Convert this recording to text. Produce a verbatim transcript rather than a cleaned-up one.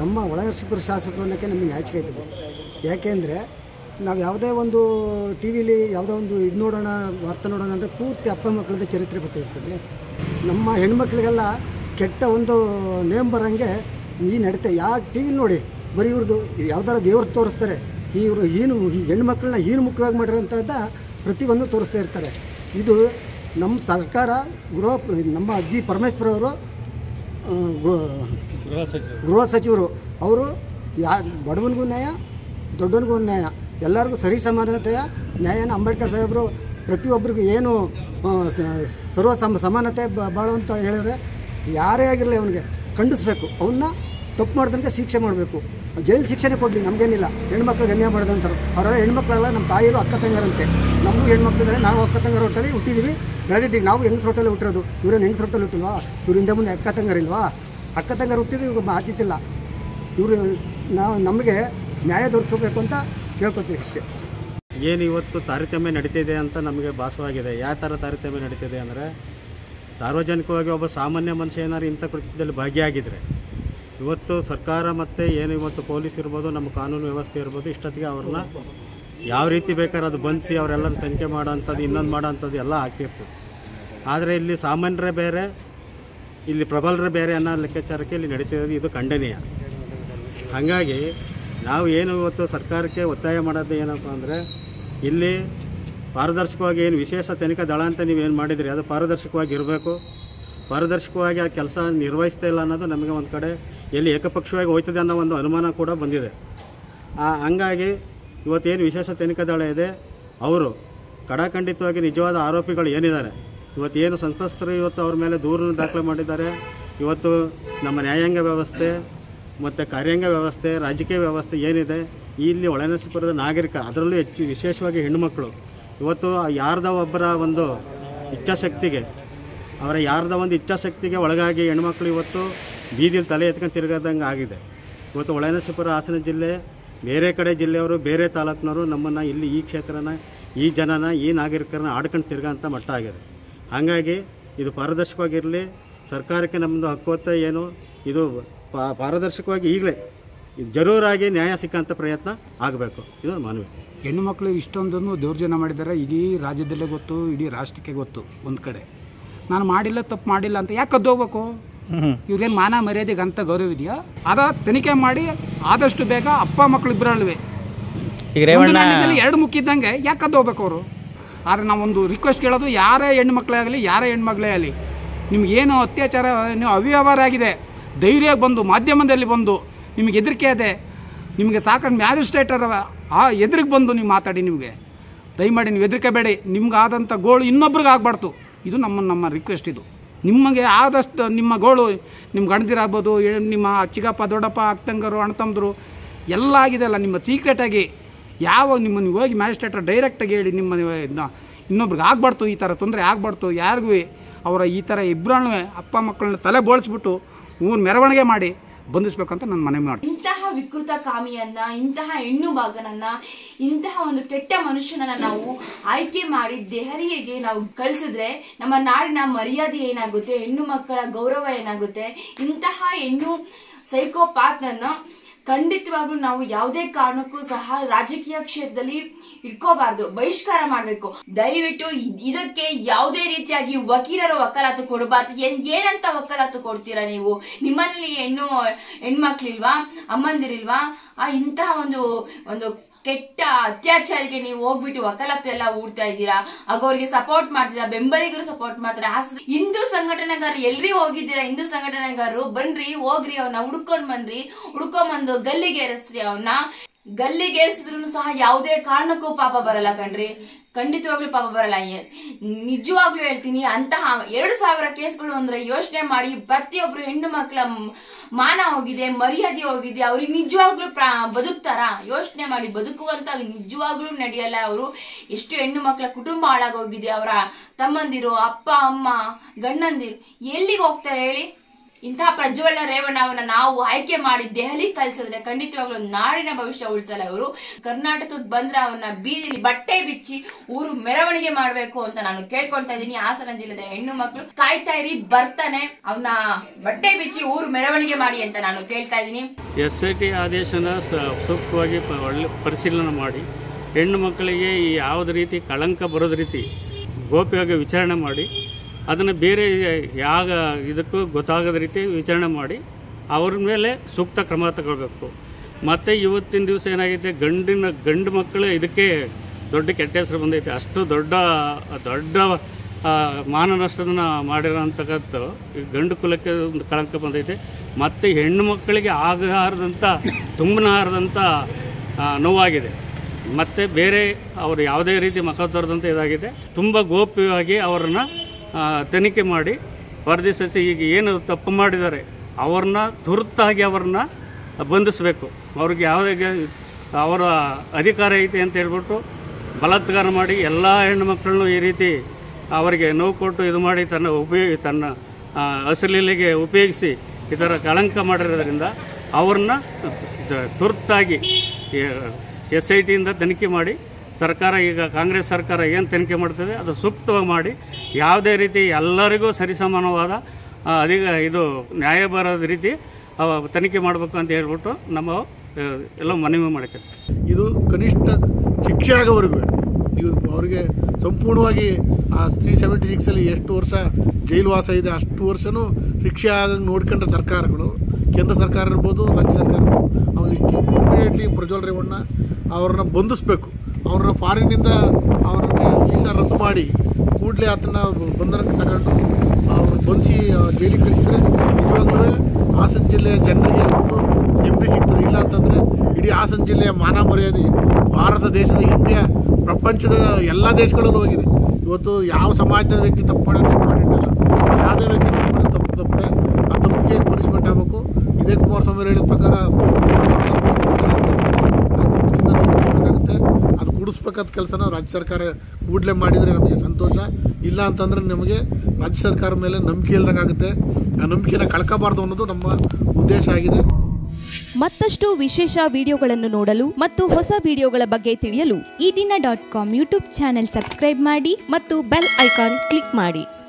ನಮ್ಮ ಒಳನರಸೀಪುರ ಶಾಸಕರು ಅನ್ನೋಕ್ಕೆ ನಮಗೆ ನಾಚಿಕೆ ಆಯ್ತದೆ. ಯಾಕೆಂದರೆ ನಾವು ಯಾವುದೇ ಒಂದು ಟಿ ವಿಲಿ ಯಾವುದೋ ಒಂದು ಇದು ನೋಡೋಣ ವಾರ್ತೆ ನೋಡೋಣ ಅಂದರೆ ಪೂರ್ತಿ ಅಪ್ಪ ಮಕ್ಕಳದ್ದು ಚರಿತ್ರೆ ಬರ್ತಾ ಇರ್ತದೆ. ನಮ್ಮ ಹೆಣ್ಮಕ್ಳಿಗೆಲ್ಲ ಕೆಟ್ಟ ಒಂದು ನೇಮ್ ಬರೋಂಗೆ ಈ ನಡೀತೆ. ಯಾವ ಟಿ ವಿಲಿ ನೋಡಿ ಬರೀ ಇವ್ರದ್ದು ಯಾವ್ದಾರ ದೇವ್ರದ್ದು ತೋರಿಸ್ತಾರೆ, ಇವರು ಏನು ಈ ಹೆಣ್ಮಕ್ಳನ್ನ ಏನು ಮುಖ್ಯವಾಗಿ ಮಾಡಿರೋಂಥದ್ದು ಪ್ರತಿಯೊಂದು ತೋರಿಸ್ತಾ ಇರ್ತಾರೆ. ಇದು ನಮ್ಮ ಸರ್ಕಾರ ಗೃಹ ನಮ್ಮ ಅಜ್ಜಿ ಪರಮೇಶ್ವರ್ ಅವರು ಗೃಹ ಸಚಿವರು ಅವರು ಯಾ ಬಡವನಿಗೂ ನ್ಯಾಯ ದೊಡ್ಡವನಿಗೂ ನ್ಯಾಯ ಎಲ್ಲರಿಗೂ ಸರಿ ಸಮಾನತೆಯ ನ್ಯಾಯನ ಅಂಬೇಡ್ಕರ್ ಸಾಹೇಬರು ಪ್ರತಿಯೊಬ್ಬರಿಗೂ ಏನು ಸರ್ವ ಸಮ ಸಮಾನತೆ ಬಾಳು ಅಂತ ಹೇಳಿದ್ರೆ ಯಾರೇ ಆಗಿರಲಿ ಅವನಿಗೆ ಖಂಡಿಸ್ಬೇಕು. ಅವನ್ನ ತಪ್ಪು ಮಾಡಿದಂಗೆ ಶಿಕ್ಷೆ ಮಾಡಬೇಕು. ಜೈಲು ಶಿಕ್ಷೆನೇ ಕೊಡಲಿ, ನಮಗೇನಿಲ್ಲ. ಹೆಣ್ಮಕ್ಳಿಗೆ ಅನ್ಯಾಯ ಮಾಡಿದಂಥವ್ರು ಅವರೆಲ್ಲ ಹೆಣ್ಮಕ್ಳೆಲ್ಲ ನಮ್ಮ ತಾಯಿರು ಅಕ್ಕ ತಂಗಾರಂತೆ. ನಮಗೂ ಹೆಣ್ಮಕ್ಳಿದ್ದಾರೆ, ನಾವು ಅಕ್ಕ ತಂಗಾರ ಹೊಟ್ಟಲ್ಲಿ ಹುಟ್ಟಿದ್ದೀವಿ, ಬೆಳೆದಿದ್ದೀವಿ. ನಾವು ಹೆಂಗಸ ಹೊಟ್ಟಲ್ಲಿ ಹುಟ್ಟಿರೋದು, ಇವ್ರೇನು ಹೆಂಗಸ ಹೊಟ್ಟಲ್ಲಿ ಹುಟ್ಟಿಲ್ವಾ? ಇವರಿಂದ ಮುಂದೆ ಅಕ್ಕ ತಂಗಾರಿಲ್ವಾ? ಅಕ್ಕ ತಂಗಾರ ಹುಟ್ಟಿದ್ರು ಇವಾಗ ಮಾತಿತ್ತಿಲ್ಲ. ಇವರು ನಾವು ನಮಗೆ ನ್ಯಾಯ ದೊರಕಬೇಕು ಅಂತ ಕೇಳ್ಕೊತೀವಿ ಅಷ್ಟೇ. ಏನು ಇವತ್ತು ತಾರತಮ್ಯ ನಡೀತಿದೆ ಅಂತ ನಮಗೆ ಭಾಸವಾಗಿದೆ. ಯಾವ ಥರ ತಾರತಮ್ಯ ನಡೀತಿದೆ ಅಂದರೆ, ಸಾರ್ವಜನಿಕವಾಗಿ ಒಬ್ಬ ಸಾಮಾನ್ಯ ಮನುಷ್ಯ ಏನಾದ್ರು ಇಂಥ ಕೃತ್ಯದಲ್ಲಿ ಭಾಗಿಯಾಗಿದ್ದರೆ ಇವತ್ತು ಸರ್ಕಾರ ಮತ್ತು ಏನು ಇವತ್ತು ಪೊಲೀಸ್ ಇರ್ಬೋದು, ನಮ್ಮ ಕಾನೂನು ವ್ಯವಸ್ಥೆ ಇರ್ಬೋದು, ಇಷ್ಟೊತ್ತಿಗೆ ಅವ್ರನ್ನ ಯಾವ ರೀತಿ ಬೇಕಾದ್ರೆ ಅದು ಬಂಧಿಸಿ ಅವರೆಲ್ಲರೂ ತನಿಖೆ ಮಾಡೋವಂಥದ್ದು ಇನ್ನೊಂದು ಮಾಡೋವಂಥದ್ದು ಎಲ್ಲ ಆಗ್ತಿರ್ತದೆ. ಆದರೆ ಇಲ್ಲಿ ಸಾಮಾನ್ಯರೇ ಬೇರೆ, ಇಲ್ಲಿ ಪ್ರಬಲರೇ ಬೇರೆ ಅನ್ನೋ ಲೆಕ್ಕಾಚಾರಕ್ಕೆ ಇಲ್ಲಿ ನಡೀತಿರೋದು ಇದು ಖಂಡನೀಯ. ಹಾಗಾಗಿ ನಾವು ಏನು ಇವತ್ತು ಸರ್ಕಾರಕ್ಕೆ ಒತ್ತಾಯ ಮಾಡೋದು ಏನಪ್ಪ ಅಂದರೆ, ಇಲ್ಲಿ ಪಾರದರ್ಶಕವಾಗಿ ಏನು ವಿಶೇಷ ತನಿಖಾ ದಳ ಅಂತ ನೀವೇನು ಮಾಡಿದ್ರಿ ಅದು ಪಾರದರ್ಶಕವಾಗಿ ಇರಬೇಕು. ಪಾರದರ್ಶಕವಾಗಿ ಆ ಕೆಲಸ ನಿರ್ವಹಿಸ್ತಾ ಇಲ್ಲ ಅನ್ನೋದು ನಮಗೆ ಒಂದು ಕಡೆ ಎಲ್ಲಿ ಏಕಪಕ್ಷವಾಗಿ ಹೋಯ್ತದೆ ಅನ್ನೋ ಒಂದು ಅನುಮಾನ ಕೂಡ ಬಂದಿದೆ. ಹಂಗಾಗಿ ಇವತ್ತೇನು ವಿಶೇಷ ತನಿಖಾ ದಳ ಇದೆ ಅವರು ಕಡಾಖಂಡಿತವಾಗಿ ನಿಜವಾದ ಆರೋಪಿಗಳು ಏನಿದ್ದಾರೆ, ಇವತ್ತೇನು ಸಂತ್ರಸ್ತರು ಇವತ್ತು ಅವ್ರ ಮೇಲೆ ದೂರನ್ನು ದಾಖಲೆ ಮಾಡಿದ್ದಾರೆ. ಇವತ್ತು ನಮ್ಮ ನ್ಯಾಯಾಂಗ ವ್ಯವಸ್ಥೆ ಮತ್ತು ಕಾರ್ಯಾಂಗ ವ್ಯವಸ್ಥೆ, ರಾಜಕೀಯ ವ್ಯವಸ್ಥೆ ಏನಿದೆ, ಇಲ್ಲಿ ಒಳನರಸೀಪುರದ ನಾಗರಿಕ, ಅದರಲ್ಲೂ ಹೆಚ್ಚು ವಿಶೇಷವಾಗಿ ಹೆಣ್ಣುಮಕ್ಕಳು ಇವತ್ತು ಯಾರ್ದ ಒಬ್ಬರ ಒಂದು ಇಚ್ಛಾಶಕ್ತಿಗೆ ಅವರ ಯಾರ್ದ ಒಂದು ಇಚ್ಛಾಶಕ್ತಿಗೆ ಒಳಗಾಗಿ ಹೆಣ್ಮಕ್ಳು ಇವತ್ತು ಬೀದಿಲಿ ತಲೆ ಎತ್ಕೊಂಡು ತಿರುಗದಂಗೆ ಆಗಿದೆ. ಇವತ್ತು ಒಳನರಸೀಪುರ ಹಾಸನ ಜಿಲ್ಲೆ, ಬೇರೆ ಕಡೆ ಜಿಲ್ಲೆಯವರು, ಬೇರೆ ತಾಲೂಕಿನವರು ನಮ್ಮನ್ನು ಇಲ್ಲಿ ಈ ಕ್ಷೇತ್ರನ, ಈ ಜನನ, ಈ ನಾಗರಿಕರನ್ನ ಆಡ್ಕೊಂಡು ತಿರುಗೋಂಥ ಮಟ್ಟ ಆಗಿದೆ. ಹಾಗಾಗಿ ಇದು ಪಾರದರ್ಶಕವಾಗಿರಲಿ. ಸರ್ಕಾರಕ್ಕೆ ನಮ್ಮದು ಹಕ್ಕೊತ್ತ ಏನು ಇದು ಪಾರದರ್ಶಕವಾಗಿ ಈಗಲೇ ಜರೂರಾಗಿ ನ್ಯಾಯ ಸಿಕ್ಕಂಥ ಪ್ರಯತ್ನ ಆಗಬೇಕು. ಇದು ಮನವಿ. ಹೆಣ್ಣು ಮಕ್ಕಳು ಇಷ್ಟೊಂದನ್ನು ದೌರ್ಜನ್ಯ ಮಾಡಿದ್ದಾರೆ, ಇಡೀ ರಾಜ್ಯದಲ್ಲೇ ಗೊತ್ತು, ಇಡೀ ರಾಷ್ಟ್ರಕ್ಕೆ ಗೊತ್ತು. ಒಂದು ಕಡೆ ನಾನು ಮಾಡಿಲ್ಲ, ತಪ್ಪು ಮಾಡಿಲ್ಲ ಅಂತ ಯಾಕೆ ಕದ್ದು ಹೋಗ್ಬೇಕು? ಇವ್ರೇನು ಮಾನ ಮರ್ಯಾದೆಗೆ ಅಂತ ಗೌರವ ಇದೆಯಾ? ಅದ ತನಿಖೆ ಮಾಡಿ ಆದಷ್ಟು ಬೇಗ ಅಪ್ಪ ಮಕ್ಕಳು ಇಬ್ಬರಲ್ವೇ ಎರಡು ಮುಕ್ಕಿದ್ದಂಗೆ ಯಾಕೆ ಕದ್ದು ಹೋಗ್ಬೇಕು ಅವರು? ಆದರೆ ನಾವೊಂದು ರಿಕ್ವೆಸ್ಟ್ ಕೇಳೋದು, ಯಾರೇ ಹೆಣ್ಣು ಮಕ್ಕಳೇ ಆಗಲಿ, ಯಾರೇ ಹೆಣ್ಮಕ್ಳೇ ಆಗಲಿ, ನಿಮಗೇನು ಅತ್ಯಾಚಾರ ನೀವು ಅವ್ಯವಹಾರ ಆಗಿದೆ, ಧೈರ್ಯವಾಗಿ ಬಂದು ಮಾಧ್ಯಮದಲ್ಲಿ ಬಂದು ನಿಮಗೆ ಹೆದರಿಕೆ ಇದೆ, ನಿಮಗೆ ಸಾಕಷ್ಟು ಮ್ಯಾಜಿಸ್ಟ್ರೇಟರ್ ಆ ಎದುರಿಗೆ ಬಂದು ನೀವು ಮಾತಾಡಿ. ನಿಮಗೆ ದಯಮಾಡಿ ನೀವು ಹೆದರಿಕೆ ಬೇಡಿ. ನಿಮ್ಗೆ ಆದಂಥ ಗೋಳು ಇನ್ನೊಬ್ರಿಗೆ ಆಗಬಾರ್ದು. ಇದು ನಮ್ಮ ನಮ್ಮ ರಿಕ್ವೆಸ್ಟ್. ಇದು ನಿಮಗೆ ಆದಷ್ಟು ನಿಮ್ಮ ಗೋಳು ನಿಮ್ಮ ಗಂಡದಿರಾಗ್ಬೋದು, ನಿಮ್ಮ ಚಿಕ್ಕಪ್ಪ ದೊಡ್ಡಪ್ಪ ಅಕ್ಕಂಗರು ಅಣ್ಣತಮ್ಮದ್ರು ಎಲ್ಲ ಆಗಿದೆ ಅಲ್ಲ, ನಿಮ್ಮ ಸೀಕ್ರೆಟಾಗಿ ಯಾವ ನಿಮ್ಮ ನೀವು ಹೋಗಿ ಮ್ಯಾಜಿಸ್ಟ್ರೇಟರ್ ಡೈರೆಕ್ಟಾಗಿ ಹೇಳಿ, ನಿಮ್ಮ ಇನ್ನೊಬ್ರಿಗೆ ಆಗಬಾರ್ದು, ಈ ಥರ ತೊಂದರೆ ಆಗಬಾರ್ದು ಯಾರಿಗೂ. ಅವರ ಈ ಥರ ಇಬ್ಬರನ್ನೂ ಅಪ್ಪ ಮಕ್ಕಳನ್ನ ತಲೆ ಬೋಳಿಸ್ಬಿಟ್ಟು ಊರು ಮೆರವಣಿಗೆ ಮಾಡಿ ಬಂಧಿಸ್ಬೇಕಂತ ನಾನು ಮನವಿ ಮಾಡಿ. ಇಂತಹ ವಿಕೃತ ಕಾಮಿಯನ್ನ, ಇಂತಹ ಹೆಣ್ಣು ಭಾಗನನ್ನ, ಇಂತಹ ಒಂದು ಕೆಟ್ಟ ಮನುಷ್ಯನನ್ನ ನಾವು ಆಯ್ಕೆ ಮಾಡಿ ದೆಹಲಿಗೆ ನಾವು ಕಳಿಸಿದ್ರೆ ನಮ್ಮ ನಾಡಿನ ಮರ್ಯಾದೆ ಏನಾಗುತ್ತೆ, ಹೆಣ್ಣು ಮಕ್ಕಳ ಗೌರವ ಏನಾಗುತ್ತೆ? ಇಂತಹ ಹೆಣ್ಣು ಸೈಕೋಪಾತ್ನನ್ನ ಖಂಡಿತವಾಗ್ಲೂ ನಾವು ಯಾವುದೇ ಕಾರಣಕ್ಕೂ ಸಹ ರಾಜಕೀಯ ಕ್ಷೇತ್ರದಲ್ಲಿ ಇಟ್ಕೋಬಾರ್ದು, ಬಹಿಷ್ಕಾರ ಮಾಡಬೇಕು. ದಯವಿಟ್ಟು ಇದಕ್ಕೆ ಯಾವುದೇ ರೀತಿಯಾಗಿ ವಕೀಲರು ವಕಾಲತ್ತು ಕೊಡಬಾರ್ದು. ಏನಂತ ವಕಾಲತ್ತು ಕೊಡ್ತೀರಾ ನೀವು? ನಿಮ್ಮಲ್ಲಿ ಹೆಣ್ಣು ಹೆಣ್ಮಕ್ಳಿಲ್ವಾ, ಅಮ್ಮಂದಿರಿಲ್ವಾ? ಆ ಇಂತಹ ಒಂದು ಒಂದು ಕೆಟ್ಟ ಅತ್ಯಾಚಾರಿಗೆ ನೀವು ಹೋಗ್ಬಿಟ್ಟು ವಕಾಲತ್ತು ಎಲ್ಲ ಹೂಡ್ತಾ ಇದ್ದೀರಾ, ಆಗ ಅವ್ರಿಗೆ ಸಪೋರ್ಟ್ ಮಾಡ್ತೀರಾ, ಬೆಂಬಲಿಗರು ಸಪೋರ್ಟ್ ಮಾಡ್ತಾರೆ. ಹಿಂದೂ ಸಂಘಟನೆಗಾರರು ಎಲ್ರಿ ಹೋಗಿದ್ದೀರಾ? ಹಿಂದೂ ಸಂಘಟನೆಗಾರರು ಬನ್ರಿ, ಹೋಗ್ರಿ, ಅವನ್ನ ಹುಡ್ಕೊಂಡ್ ಬನ್ರಿ, ಹುಡ್ಕೊಂಡ್ ಬಂದು ಗಲ್ಲಿಗೇರಿಸ್ರಿ. ಅವನ್ನ ಗಲ್ಲಿಗೇರಿಸಿದ್ರು ಸಹ ಯಾವುದೇ ಕಾರಣಕ್ಕೂ ಪಾಪ ಬರಲ್ಲ ಕಣ್ರಿ, ಖಂಡಿತವಾಗ್ಲೂ ಪಾಪ ಬರಲ್ಲ. ನಿಜವಾಗ್ಲೂ ಹೇಳ್ತೀನಿ, ಅಂತಹ ಎರಡು ಸಾವಿರ ಕೇಸ್ಗಳು ಅಂದ್ರೆ ಯೋಚನೆ ಮಾಡಿ. ಪ್ರತಿಯೊಬ್ರು ಹೆಣ್ಣು ಮಕ್ಕಳ ಮಾನ ಹೋಗಿದೆ, ಮರ್ಯಾದೆ ಹೋಗಿದೆ. ಅವ್ರಿಗೆ ನಿಜವಾಗ್ಲೂ ಬದುಕ್ತಾರ? ಯೋಚನೆ ಮಾಡಿ. ಬದುಕುವಂತ ನಿಜವಾಗ್ಲೂ ನಡೆಯಲ್ಲ. ಅವರು ಎಷ್ಟು ಹೆಣ್ಣು ಮಕ್ಕಳ ಕುಟುಂಬ ಹಾಳಾಗೋಗಿದೆ. ಅವರ ತಮ್ಮಂದಿರು, ಅಪ್ಪ ಅಮ್ಮ, ಗಂಡಂದಿರು ಎಲ್ಲಿಗೆ ಹೋಗ್ತಾರೆ ಹೇಳಿ? ಇಂತಹ ಪ್ರಜ್ವಲ ರೇವಣ್ಣವನ್ನ ನಾವು ಆಯ್ಕೆ ಮಾಡಿ ದೆಹಲಿ ಕಳ್ಸಿದ್ರೆ ಖಂಡಿತವಾಗ್ಲೂ ನಾಡಿನ ಭವಿಷ್ಯ ಉಳಿಸಲ್ಲ. ಅವರು ಕರ್ನಾಟಕಕ್ಕೆ ಬಂದ್ರೆ ಅವನ್ನ ಬೀದಿಲಿ ಬಟ್ಟೆ ಬಿಚ್ಚಿ ಊರು ಮೆರವಣಿಗೆ ಮಾಡ್ಬೇಕು ಅಂತ ನಾನು ಕೇಳ್ಕೊಂತಾ ಇದ್ದೀನಿ. ಹಾಸನ ಜಿಲ್ಲೆದ ಹೆಣ್ಣು ಮಕ್ಕಳು ಕಾಯ್ತಾ ಇರಿ, ಬರ್ತಾನೆ, ಅವನ್ನ ಬಟ್ಟೆ ಬಿಚ್ಚಿ ಊರು ಮೆರವಣಿಗೆ ಮಾಡಿ ಅಂತ ನಾನು ಕೇಳ್ತಾ ಇದ್ದೀನಿ. ಎಸ್ ಐ ಟಿ ಆದೇಶನ ಸೂಕ್ತವಾಗಿ ಒಳ್ಳೆ ಪರಿಶೀಲನೆ ಮಾಡಿ ಹೆಣ್ಣು ಮಕ್ಕಳಿಗೆ ಈ ಯಾವುದೇ ರೀತಿ ಕಳಂಕ ಬರೋದ ರೀತಿ ಗೋಪ್ಯವಾಗಿ ವಿಚಾರಣೆ ಮಾಡಿ ಅದನ್ನು ಬೇರೆ ಯಾವ ಇದಕ್ಕೂ ಗೊತ್ತಾಗದ ರೀತಿ ವಿಚಾರಣೆ ಮಾಡಿ ಅವ್ರ ಮೇಲೆ ಸೂಕ್ತ ಕ್ರಮ ತಗೊಳ್ಬೇಕು. ಮತ್ತು ಇವತ್ತಿನ ದಿವಸ ಏನಾಗೈತೆ, ಗಂಡಿನ ಗಂಡು ಮಕ್ಕಳು ಇದಕ್ಕೆ ದೊಡ್ಡ ಕೆಟ್ಟ ಹೆಸರು ಬಂದೈತೆ. ಅಷ್ಟು ದೊಡ್ಡ ದೊಡ್ಡ ಮಾನ ನಷ್ಟವನ್ನು ಮಾಡಿರೋಂತಕ್ಕಂಥ ಗಂಡು ಕುಲಕ್ಕೆ ಒಂದು ಕಳಂಕ ಬಂದೈತೆ. ಮತ್ತು ಹೆಣ್ಣು ಮಕ್ಕಳಿಗೆ ಆಗಲಾರದಂಥ ತುಂಬಲಾರದಂಥ ನೋವಾಗಿದೆ. ಮತ್ತು ಬೇರೆ ಅವರು ಯಾವುದೇ ರೀತಿ ಮಖ ತೋರದಂತೆ ಇದಾಗಿದೆ. ತುಂಬ ಗೋಪ್ಯವಾಗಿ ಅವರನ್ನು ತನಿಖೆ ಮಾಡಿ ವರದಿ ಸಲ್ಲಿಸಿ ಈಗ ಏನು ತಪ್ಪು ಮಾಡಿದ್ದಾರೆ ಅವ್ರನ್ನ ತುರ್ತಾಗಿ ಅವ್ರನ್ನ ಬಂಧಿಸಬೇಕು. ಅವ್ರಿಗೆ ಯಾವುದೇ ಅವರ ಅಧಿಕಾರ ಐತೆ ಅಂತ ಹೇಳ್ಬಿಟ್ಟು ಬಲಾತ್ಕಾರ ಮಾಡಿ ಎಲ್ಲ ಹೆಣ್ಣು ಮಕ್ಕಳನ್ನು ಈ ರೀತಿ ಅವರಿಗೆ ನೋವು ಕೊಟ್ಟು ಇದು ಮಾಡಿ ತನ್ನ ಉಪಯೋಗ ತನ್ನ ಅಸಲಿಗೆ ಉಪಯೋಗಿಸಿ ಈ ಥರ ಕಳಂಕ ಮಾಡಿರೋದ್ರಿಂದ ಅವ್ರನ್ನ ತುರ್ತಾಗಿ ಎಸ್ ಐ ಟಿಯಿಂದ ತನಿಖೆ ಮಾಡಿ ಸರ್ಕಾರ, ಈಗ ಕಾಂಗ್ರೆಸ್ ಸರ್ಕಾರ ಏನು ತನಿಖೆ ಮಾಡ್ತದೆ ಅದು ಸೂಕ್ತವಾಗಿ ಮಾಡಿ ಯಾವುದೇ ರೀತಿ ಎಲ್ಲರಿಗೂ ಸರಿಸಮಾನವಾದ ಅಧಿಕ ಇದು ನ್ಯಾಯ ಬರೋದ ರೀತಿ ತನಿಖೆ ಮಾಡಬೇಕು ಅಂತ ಹೇಳ್ಬಿಟ್ಟು ನಮ್ಮ ಎಲ್ಲ ಮನವಿ ಮಾಡಕ್ಕೆ ಇದು ಕನಿಷ್ಠ ಶಿಕ್ಷೆ ಆಗೋವರೆಗೂ ನೀವು ಅವರಿಗೆ ಸಂಪೂರ್ಣವಾಗಿ ಆ ತ್ರೀ ಸೆವೆಂಟಿ ಸಿಕ್ಸಲ್ಲಿ ಎಷ್ಟು ವರ್ಷ ಜೈಲು ವಾಸ ಇದೆ ಅಷ್ಟು ವರ್ಷವೂ ಶಿಕ್ಷೆ ಆಗಂಗೆ ನೋಡ್ಕೊಂಡ್ರೆ ಸರ್ಕಾರಗಳು, ಕೇಂದ್ರ ಸರ್ಕಾರ ಇರ್ಬೋದು, ರಾಜ್ಯ ಸರ್ಕಾರ ಇರ್ಬೋದು, ಅವ್ರು ಇಮಿಡಿಯೇಟ್ಲಿ ಪ್ರಜ್ವಲ್ ರೇವಣ್ಣ ಅವ್ರನ್ನ ಬಂಧಿಸ್ಬೇಕು. ಅವ್ರನ್ನ ಫಾರಿನ್ನಿಂದ ಅವ್ರನ್ನ ವೀಸಾ ರದ್ದು ಮಾಡಿ ಕೂಡಲೇ ಅದನ್ನು ಬಂಧನಕ್ಕೆ ತಗೊಂಡು ಅವ್ರನ್ನ ಬಂಧಿಸಿ ಜೈಲಿಗೆ ಕಳಿಸಿದರೆ ನಿಜವಾಗ್ಲೂ ಹಾಸನ ಜಿಲ್ಲೆಯ ಜನರಿಗೆ ಒಂದು ನೆಮ್ಮದಿ ಸಿಗ್ತದೆ. ಇಲ್ಲ ಅಂತಂದರೆ ಇಡೀ ಹಾಸನ ಜಿಲ್ಲೆಯ ಮಾನ ಮರ್ಯಾದೆ ಭಾರತ ದೇಶದ, ಇಂಡಿಯಾ, ಪ್ರಪಂಚದ ಎಲ್ಲ ದೇಶಗಳಲ್ಲೂ ಹೋಗಿದೆ. ಇವತ್ತು ಯಾವ ಸಮಾಜದ ವ್ಯಕ್ತಿ ತಪ್ಪು ಮಾಡೋದು ಮಾಡಿದ್ದಲ್ಲ, ಯಾವುದೇ ವ್ಯಕ್ತಿ ತಪ್ಪು ಮಾಡೋದು ತಪ್ಪು ತಪ್ಪೆ ಆ ತಪ್ಪಿಗೆ ಪನಿಷ್ಮೆಂಟ್ ಆಗಬೇಕು. ಇದೇ ಕುಮಾರಸ್ವಾಮಿ ಹೇಳಿದ ಪ್ರಕಾರ ಬೇಕಾಗುತ್ತೆ, ಅದು ಕುಡಿಸ್ಬೇಕಾದ ಕೆಲಸನ ರಾಜ್ಯ ಸರ್ಕಾರ ಕೂಡಲೇ ಮಾಡಿದರೆ ನಮಗೆ ಸಂತೋಷ. ಇಲ್ಲ ಅಂತಂದರೆ ನಮಗೆ ರಾಜ್ಯ ಸರ್ಕಾರ ಮೇಲೆ ನಂಬಿಕೆ ಇಲ್ದಂಗಾಗುತ್ತೆ. ಆ ನಂಬಿಕೆನ ಕಳ್ಕೋಬಾರ್ದು ಅನ್ನೋದು ನಮ್ಮ ಉದ್ದೇಶ ಆಗಿದೆ. ಮತ್ತಷ್ಟು ವಿಶೇಷ ವಿಡಿಯೋಗಳನ್ನು ನೋಡಲು ಮತ್ತು ಹೊಸ ವಿಡಿಯೋಗಳ ಬಗ್ಗೆ ತಿಳಿಯಲು ಈ ದಿನ dot com YouTube channel subscribe ಮಾಡಿ ಮತ್ತು ಬೆಲ್ ಐಕಾನ್ ಕ್ಲಿಕ್ ಮಾಡಿ.